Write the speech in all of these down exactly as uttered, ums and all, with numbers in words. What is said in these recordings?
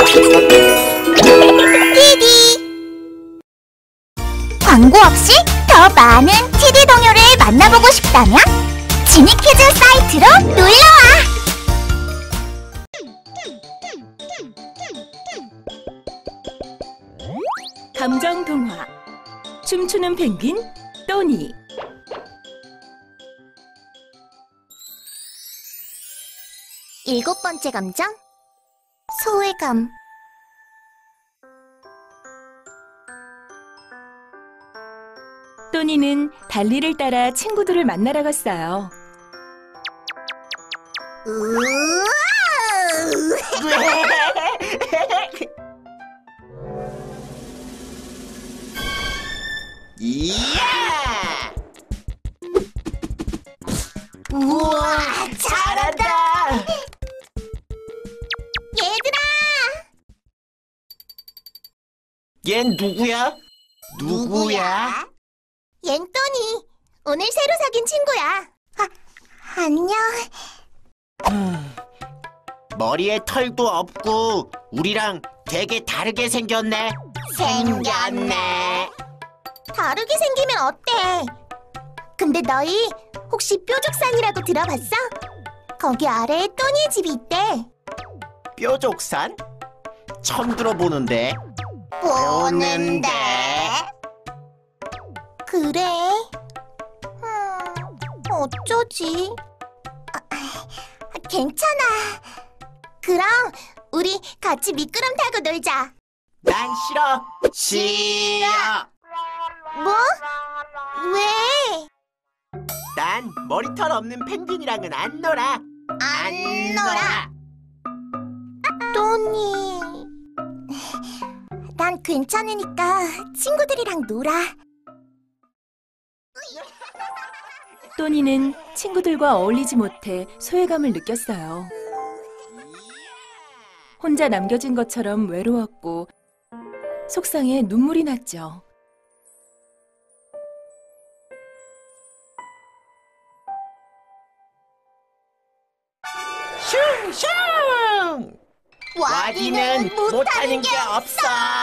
티디! 광고 없이 더 많은 티디 동요를 만나보고 싶다면 지니키즈 사이트로 놀러와! 감정 동화 춤추는 펭귄 또니. 일곱 번째 감정, 소외감. 또니는 달리를 따라 친구들을 만나러 갔어요. 이야! 우와, 잘한다! 얘들아! 얜 누구야? 누구야? 얜 또니. 오늘 새로 사귄 친구야. 아, 안녕. 머리에 털도 없고 우리랑 되게 다르게 생겼네. 생겼네. 다르게 생기면 어때? 근데 너희 혹시 뾰족산이라고 들어봤어? 거기 아래에 또니의 집이 있대. 뾰족산? 처음 들어보는데. 보는데. 그래? 음, 어쩌지? 아, 괜찮아. 그럼 우리 같이 미끄럼 타고 놀자. 난 싫어. 싫어. 뭐? 왜? 난 머리털 없는 펭귄이랑은 안 놀아. 안 놀아. 또니. 난 괜찮으니까 친구들이랑 놀아. 또니는 친구들과 어울리지 못해 소외감을 느꼈어요. 혼자 남겨진 것처럼 외로웠고 속상해 눈물이 났죠. 슝슝! 와디는 못하는 게 없어.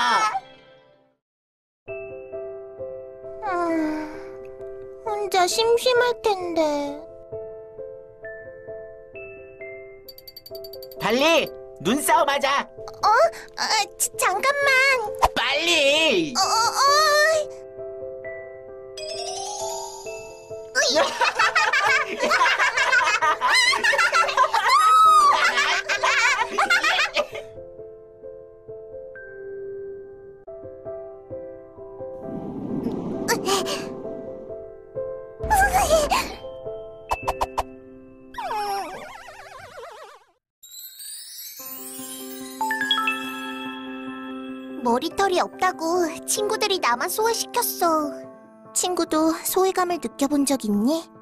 음, 혼자 심심할 텐데. 달리 눈싸움 하자. 어? 어, 지, 잠깐만. 빨리. 어, 어, 어. 으이. 머리털이 없다고 친구들이 나만 소외시켰어. 친구도 소외감을 느껴본 적 있니?